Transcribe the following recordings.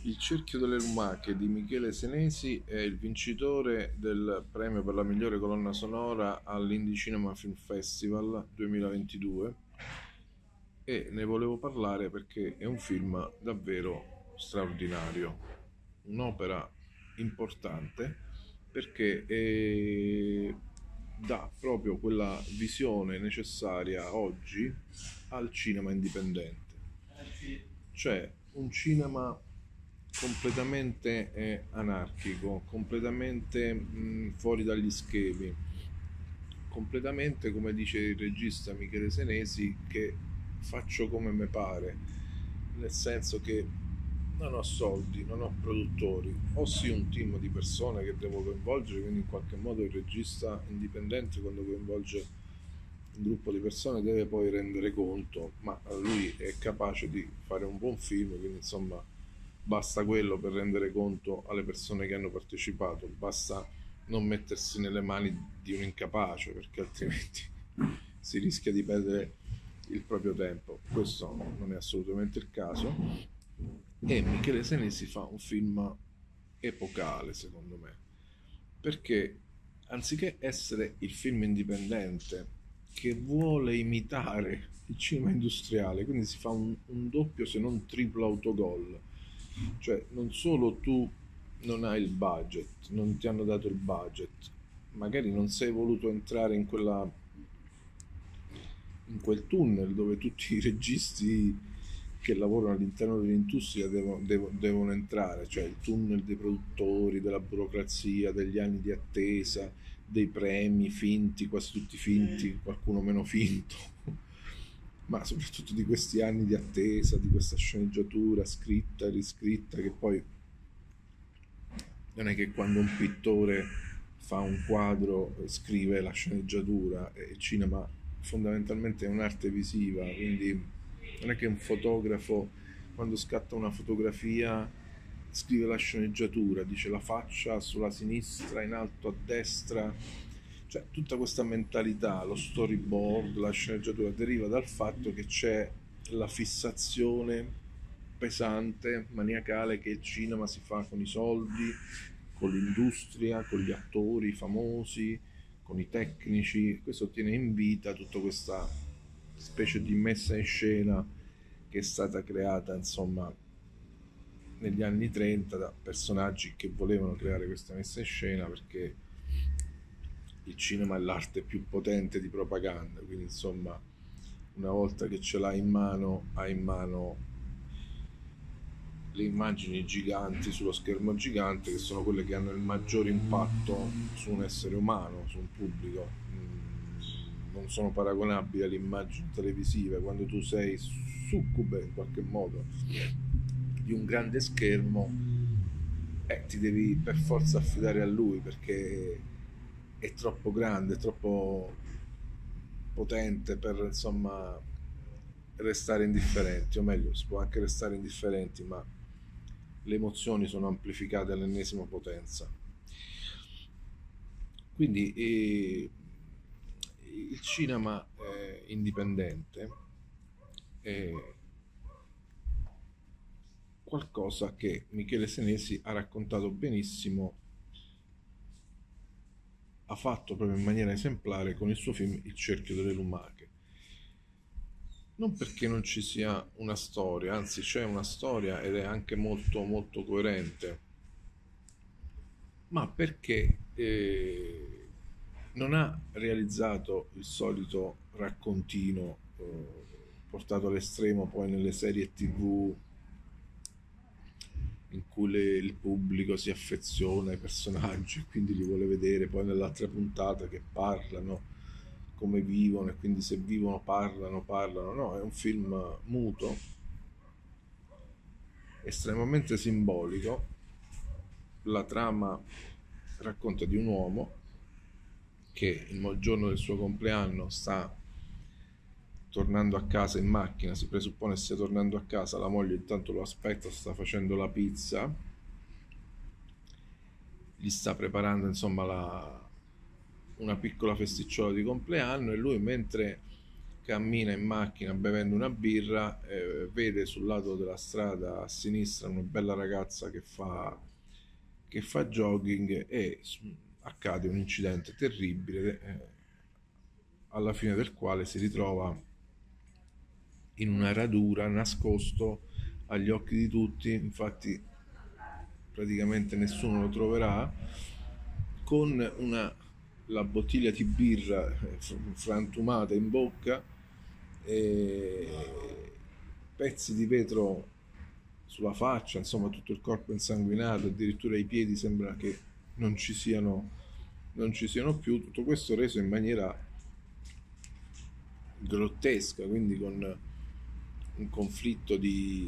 Il cerchio delle lumache di Michele Senesi è il vincitore del premio per la migliore colonna sonora all'Indie Cinema Film Festival 2022 e ne volevo parlare perché è un film davvero straordinario, un'opera importante perché dà proprio quella visione necessaria oggi al cinema indipendente, cioè un cinema completamente anarchico, completamente fuori dagli schemi, completamente, come dice il regista Michele Senesi, che faccio come me pare, nel senso che non ho soldi, non ho produttori, ho sì un team di persone che devo coinvolgere, quindi in qualche modo il regista indipendente quando coinvolge un gruppo di persone deve poi rendere conto, ma lui è capace di fare un buon film, quindi insomma basta quello per rendere conto alle persone che hanno partecipato, basta non mettersi nelle mani di un incapace perché altrimenti si rischia di perdere il proprio tempo. Questo non è assolutamente il caso e Michele Senesi fa un film epocale secondo me, perché anziché essere il film indipendente che vuole imitare il cinema industriale, quindi si fa un doppio se non triplo autogol, cioè non solo tu non hai il budget, non ti hanno dato il budget, magari non sei voluto entrare in quel tunnel dove tutti i registi che lavorano all'interno dell'industria devono entrare, cioè il tunnel dei produttori, della burocrazia, degli anni di attesa, dei premi finti, quasi tutti finti, qualcuno meno finto, ma soprattutto di questi anni di attesa, di questa sceneggiatura scritta e riscritta, che poi non è che quando un pittore fa un quadro scrive la sceneggiatura, e il cinema fondamentalmente è un'arte visiva, quindi non è che un fotografo quando scatta una fotografia scrive la sceneggiatura, dice la faccia sulla sinistra, in alto a destra, cioè tutta questa mentalità, lo storyboard, la sceneggiatura deriva dal fatto che c'è la fissazione pesante, maniacale che il cinema si fa con i soldi, con l'industria, con gli attori famosi, con i tecnici. Questo tiene in vita tutta questa specie di messa in scena che è stata creata, insomma, negli anni 30 da personaggi che volevano creare questa messa in scena perché il cinema è l'arte più potente di propaganda, quindi insomma una volta che ce l'hai in mano, hai in mano le immagini giganti sullo schermo gigante che sono quelle che hanno il maggior impatto su un essere umano, su un pubblico. Non sono paragonabili alle immagini televisive quando tu sei succube in qualche modo di un grande schermo, ti devi per forza affidare a lui perché è troppo grande, è troppo potente per insomma restare indifferenti, o meglio si può anche restare indifferenti, ma le emozioni sono amplificate all'ennesima potenza. Quindi il cinema indipendente è qualcosa che Michele Senesi ha raccontato benissimo, ha fatto proprio in maniera esemplare con il suo film Il cerchio delle lumache. Non perché non ci sia una storia, anzi c'è una storia ed è anche molto molto coerente, ma perché non ha realizzato il solito raccontino portato all'estremo poi nelle serie TV in cui il pubblico si affeziona ai personaggi e quindi li vuole vedere poi nell'altra puntata che parlano, come vivono e quindi se vivono parlano. No, è un film muto, estremamente simbolico. La trama racconta di un uomo che il giorno del suo compleanno sta tornando a casa in macchina, si presuppone stia tornando a casa, la moglie intanto lo aspetta, sta facendo la pizza, gli sta preparando insomma una piccola festicciola di compleanno e lui mentre cammina in macchina bevendo una birra, vede sul lato della strada a sinistra una bella ragazza che fa jogging e accade un incidente terribile, alla fine del quale si ritrova in una radura, nascosto agli occhi di tutti, infatti praticamente nessuno lo troverà, con la bottiglia di birra frantumata in bocca e pezzi di vetro sulla faccia, insomma tutto il corpo insanguinato, addirittura i piedi sembra che non ci siano più, tutto questo reso in maniera grottesca, quindi con un conflitto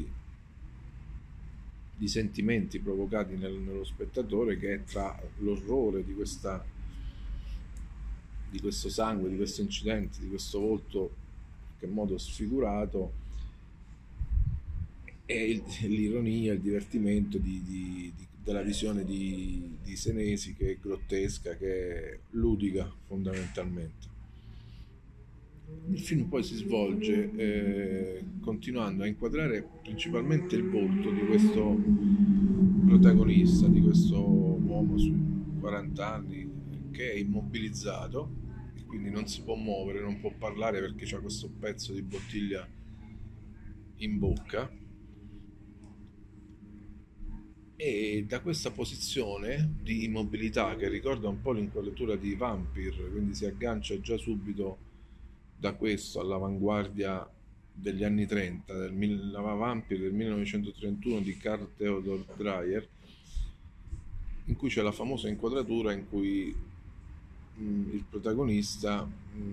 di sentimenti provocati nello spettatore, che è tra l'orrore di questo sangue, di questo incidente, di questo volto in qualche modo sfigurato, e l'ironia, il divertimento della visione di Senesi, che è grottesca, che è ludica fondamentalmente. Il film poi si svolge continuando a inquadrare principalmente il volto di questo protagonista, di questo uomo sui 40 anni che è immobilizzato e quindi non si può muovere, non può parlare perché ha questo pezzo di bottiglia in bocca, e da questa posizione di immobilità, che ricorda un po' l'inquadratura di Vampire, quindi si aggancia già subito da questo all'avanguardia degli anni 30, la Vampire del 1931 di Carl Theodor Dreyer, in cui c'è la famosa inquadratura in cui il protagonista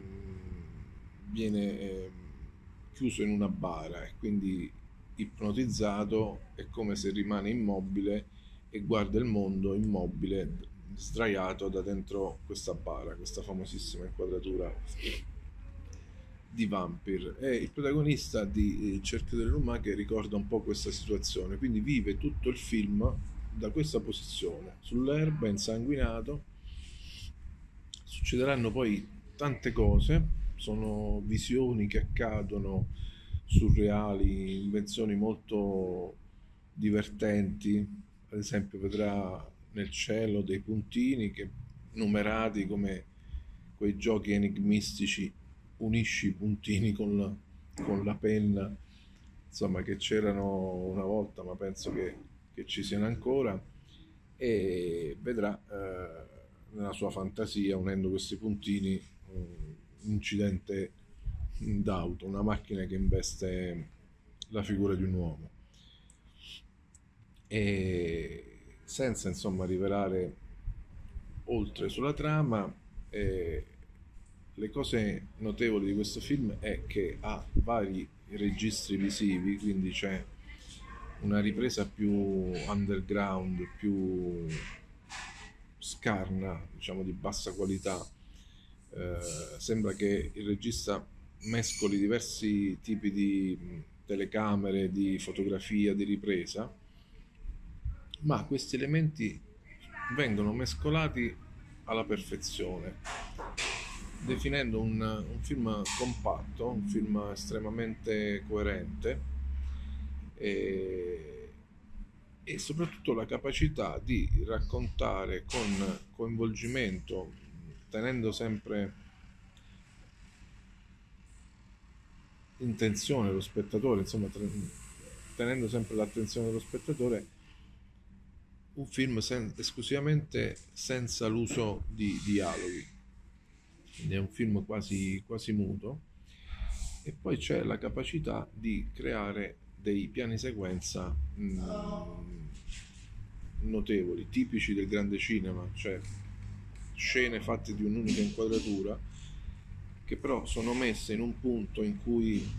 viene chiuso in una bara e quindi ipnotizzato, è come se rimane immobile e guarda il mondo immobile, sdraiato da dentro questa bara, questa famosissima inquadratura di Vampire. E il protagonista di Il cerchio delle lumache ricorda un po' questa situazione, quindi vive tutto il film da questa posizione, sull'erba, insanguinato. Succederanno poi tante cose, sono visioni che accadono, surreali, invenzioni molto divertenti. Ad esempio vedrà nel cielo dei puntini che, numerati come quei giochi enigmistici, unisci i puntini con la penna, insomma, che c'erano una volta, ma penso che ci siano ancora, e vedrà nella sua fantasia, unendo questi puntini, un incidente d'auto, una macchina che investe la figura di un uomo, e senza insomma rivelare oltre sulla trama. Le cose notevoli di questo film è che ha vari registri visivi, quindi c'è una ripresa più underground, più scarna, diciamo di bassa qualità. Sembra che il regista mescoli diversi tipi di telecamere, di fotografia, di ripresa, ma questi elementi vengono mescolati alla perfezione, definendo un film compatto, un film estremamente coerente, e soprattutto la capacità di raccontare con coinvolgimento, tenendo sempre in tensione lo spettatore, insomma tenendo sempre l'attenzione dello spettatore, un film esclusivamente senza l'uso di dialoghi, quindi è un film quasi muto. E poi c'è la capacità di creare dei piani sequenza notevoli, tipici del grande cinema, cioè scene fatte di un'unica inquadratura, che però sono messe in un punto in cui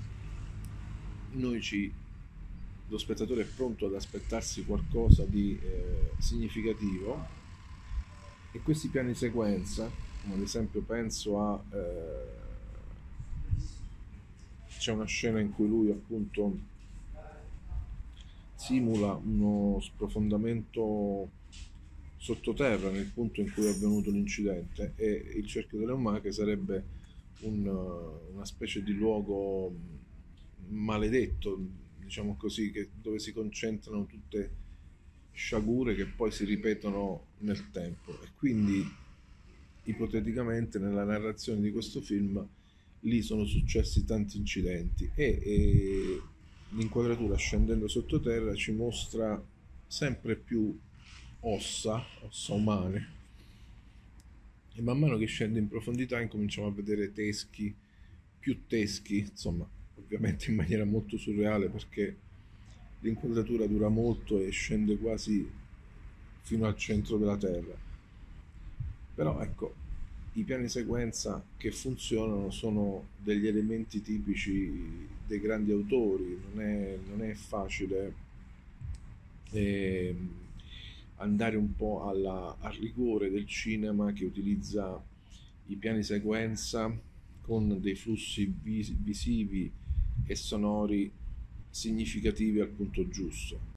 lo spettatore è pronto ad aspettarsi qualcosa di significativo, e questi piani sequenza, come ad esempio penso a c'è una scena in cui lui appunto simula uno sprofondamento sottoterra nel punto in cui è avvenuto l'incidente, e il cerchio delle lumache sarebbe una specie di luogo maledetto, diciamo così, dove si concentrano tutte sciagure che poi si ripetono nel tempo. E quindi, ipoteticamente, nella narrazione di questo film, lì sono successi tanti incidenti e l'inquadratura scendendo sottoterra ci mostra sempre più ossa umane, e man mano che scende in profondità incominciamo a vedere teschi, più teschi, insomma, ovviamente in maniera molto surreale, perché l'inquadratura dura molto e scende quasi fino al centro della Terra. Però ecco, i piani sequenza che funzionano sono degli elementi tipici dei grandi autori, non è facile ehm, andare un po' al rigore del cinema che utilizza i piani sequenza con dei flussi visivi e sonori significativi al punto giusto.